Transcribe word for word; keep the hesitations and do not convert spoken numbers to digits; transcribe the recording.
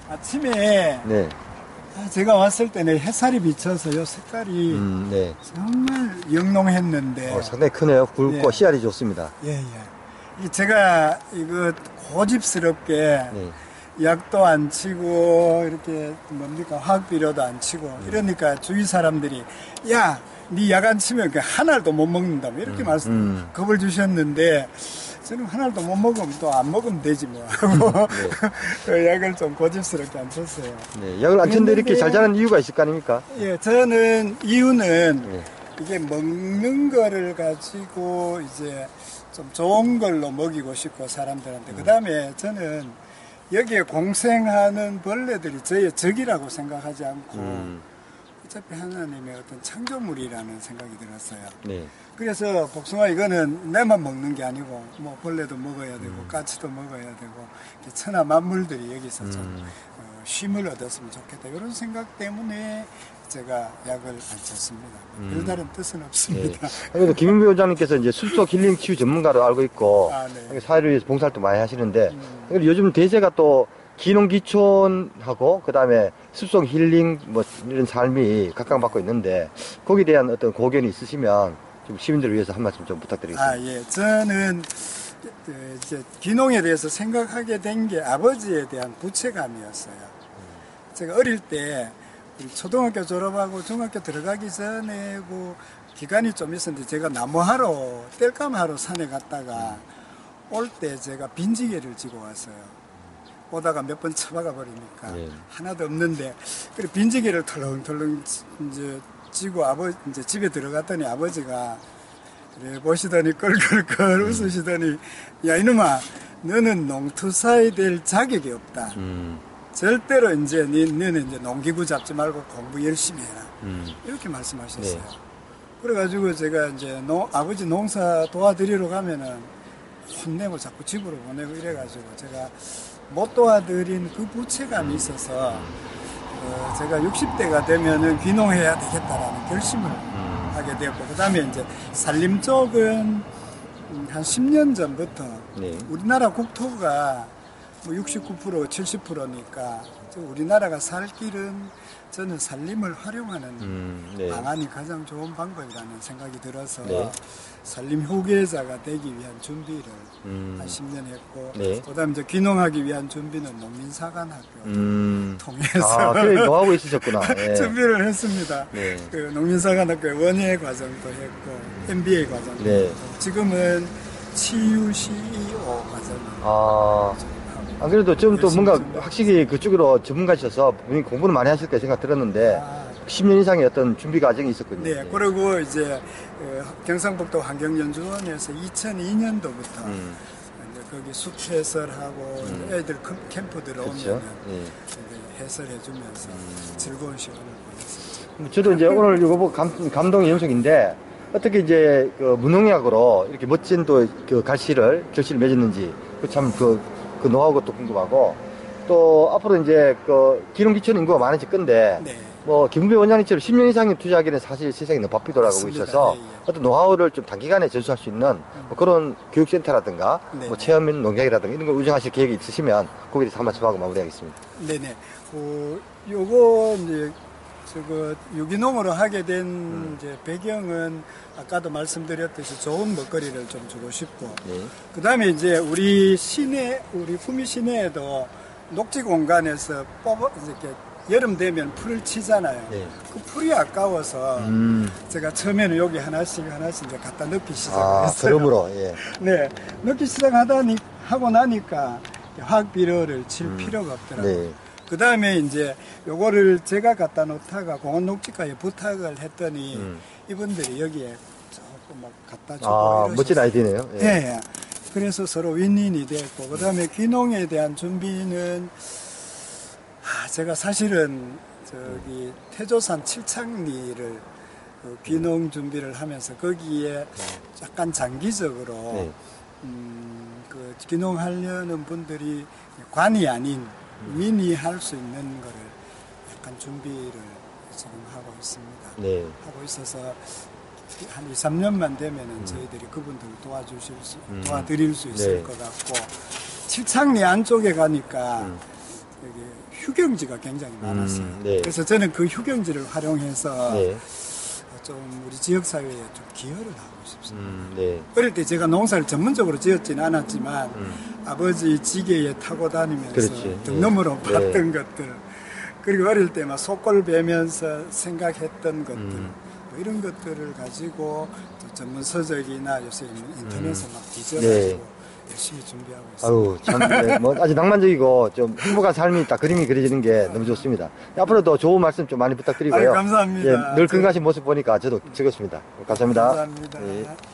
아침에 네. 아, 제가 왔을 때는 햇살이 비쳐서 요 색깔이 음, 네. 정말 영롱했는데. 어, 상당히 크네요. 굵고 예. 씨알이 좋습니다. 예, 예. 이 제가 이거 고집스럽게 네. 약도 안 치고 이렇게 뭡니까 화학 비료도 안 치고 음. 이러니까 주위 사람들이 야, 니 약 안 치면 그 한 알도 못 먹는다 이렇게 음. 말씀 음. 겁을 주셨는데 저는 한 알도 못 먹으면 또 안 먹으면 되지 뭐 하고 네. 그 약을 좀 고집스럽게 안 쳤어요. 네. 약을 안 쳤는데 이렇게 잘 자라는 이유가 있을 거 아닙니까? 예, 저는 이유는 네. 이게 먹는 거를 가지고 이제 좀 좋은 걸로 먹이고 싶고 사람들한테 그 다음에 저는 여기에 공생하는 벌레들이 저의 적이라고 생각하지 않고 음. 어차피 하나님의 어떤 창조물이라는 생각이 들었어요. 네. 그래서 복숭아 이거는 내만 먹는 게 아니고 뭐 벌레도 먹어야 되고 음. 까치도 먹어야 되고 천하 만물들이 여기서 좀 음. 어, 쉼을 얻었으면 좋겠다 이런 생각 때문에 제가 약을 안 쳤습니다. 음. 별다른 뜻은 없습니다. 네. 그래도 김윤배 원장님께서 이제 숲속 힐링 치유 전문가로 알고 있고 아, 네. 사회를 위해서 봉사활동 많이 하시는데 음. 요즘 대세가 또 기농기촌하고 그다음에 숲속 힐링 뭐 이런 삶이 각광받고 있는데 거기에 대한 어떤 고견이 있으시면 좀 시민들을 위해서 한 말씀 좀 부탁드리겠습니다. 아, 예. 저는 그 이제 귀농에 대해서 생각하게 된 게 아버지에 대한 부채감이었어요. 제가 어릴 때 초등학교 졸업하고 중학교 들어가기 전에 그 기간이 좀 있었는데 제가 나무하러 땔감하러 산에 갔다가 올 때 제가 빈지개를 지고 왔어요. 오다가 몇 번 쳐박아 버리니까 네. 하나도 없는데 그래 빈지개를 털렁털렁 이제 지고 아버지 이제 집에 들어갔더니 아버지가 그래 보시더니 껄껄껄 웃으시더니 야 이놈아 너는 농투사에 될 자격이 없다. 음. 절대로 이제 니, 너는 이제 농기구 잡지 말고 공부 열심히 해라. 음. 이렇게 말씀하셨어요. 네. 그래가지고 제가 이제 농, 아버지 농사 도와드리러 가면은 혼내고 자꾸 집으로 보내고 이래가지고 제가 못 도와드린 그 부채감이 있어서 어, 제가 육십 대가 되면은 귀농해야 되겠다라는 결심을 음. 하게 되었고 그 다음에 이제 산림 쪽은 한 십 년 전부터 네. 우리나라 국토가 뭐 육십구 퍼센트, 칠십 퍼센트니까 우리나라가 살 길은 저는 산림을 활용하는 음. 네. 방안이 가장 좋은 방법이라는 생각이 들어서 네. 산림 후계자가 되기 위한 준비를 음. 한 십 년 했고 네. 그다음 이제 귀농하기 위한 준비는 농민사관학교 음. 통해서 아, 그래 노하고 있으셨구나. 네. 준비를 했습니다. 네. 그 농민사관학교 원예 과정도 했고 엠비에이 과정도 네. 했고 지금은 치유 씨이오 과정을 아. 안 그래도 좀 또 뭔가 확실히 그쪽으로 전문가셔서 분명히 공부는 많이 하실 거라 생각 들었는데 아, 십 년 이상의 어떤 준비 과정이 있었군요. 네, 그리고 이제 어, 경상북도 환경연구원에서 이천이 년도부터 음. 이제 거기 숲 해설하고 음. 애들 캠- 캠프 들어오면 그렇죠. 예. 해설해주면서 음. 즐거운 시간을 보냈었죠. 저도 이제 오늘 이거 보고 감, 감동의 연속인데 어떻게 이제 그 무농약으로 이렇게 멋진 또 그 갈씨를 결실을 맺었는지 참 그 그 노하우가 또 궁금하고 또 앞으로 이제 그 기농기촌 인구가 많아질 건데 네. 뭐 김은배 원장님처럼 십 년 이상의 투자하기는 사실 세상이 너무 바삐 돌아가고 맞습니다. 있어서 예, 예. 어떤 노하우를 좀 단기간에 전수할 수 있는 뭐 그런 교육센터라든가 네. 뭐 체험 농약이라든가 이런 걸 운영하실 계획이 있으시면 거기에 대해서 한 말씀 하고 마무리하겠습니다. 네네. 어, 요거 이제 저거 유기농으로 하게 된 음. 이제 배경은 아까도 말씀드렸듯이 좋은 먹거리를 좀 주고 싶고 네. 그 다음에 이제 우리 시내 우리 구미 시내에도 녹지 공간에서 뽑아 이렇게 여름 되면 풀을 치잖아요. 네. 그 풀이 아까워서 음. 제가 처음에는 여기 하나씩 하나씩 이제 갖다 넣기 아, 시작했어요. 그러므로 예. 네, 넣기 시작하다니 하고 나니까 화학 비료를 칠 음. 필요가 없더라고요. 네. 그 다음에 이제 요거를 제가 갖다 놓다가 공원녹지과에 부탁을 했더니 음. 이분들이 여기에 조금 막 갖다 주고 아, 이러셨어요. 멋진 아이디어네요. 예. 예, 예. 그래서 서로 윈윈이 됐고 그 다음에 귀농에 대한 준비는 아, 제가 사실은 저기 태조산 칠창리를 그 귀농 준비를 하면서 거기에 약간 장기적으로 네. 음, 그 귀농하려는 분들이 관이 아닌 민이 할 수 있는 거를 약간 준비를 지금 하고 있습니다. 네. 하고 있어서 한 이, 삼 년만 되면은 저희들이 그분들을 도와주실 수, 음. 도와드릴 수 있을 네. 것 같고 칠창리 안쪽에 가니까 음. 여기 휴경지가 굉장히 많았어요. 음, 네. 그래서 저는 그 휴경지를 활용해서 네. 좀 우리 지역사회에 좀 기여를 하고 싶습니다. 음, 네. 어릴 때 제가 농사를 전문적으로 지었지는 않았지만 음. 아버지 지게에 타고 다니면서 그렇지. 등 네. 너머로 네. 봤던 것들, 그리고 어릴 때 막 속골 베면서 생각했던 것들, 음. 뭐 이런 것들을 가지고 또 전문 서적이나 요새 인터넷에 막 네. 기저가지고 열심히 준비하고 있습니다. 아유, 참, 네, 뭐, 아주 낭만적이고, 좀 행복한 삶이 딱 그림이 그려지는 게 너무 좋습니다. 앞으로도 좋은 말씀 좀 많이 부탁드리고요. 아유, 감사합니다. 예, 늘 건강하신 모습 보니까 저도 즐겁습니다. 감사합니다. 감사합니다. 예.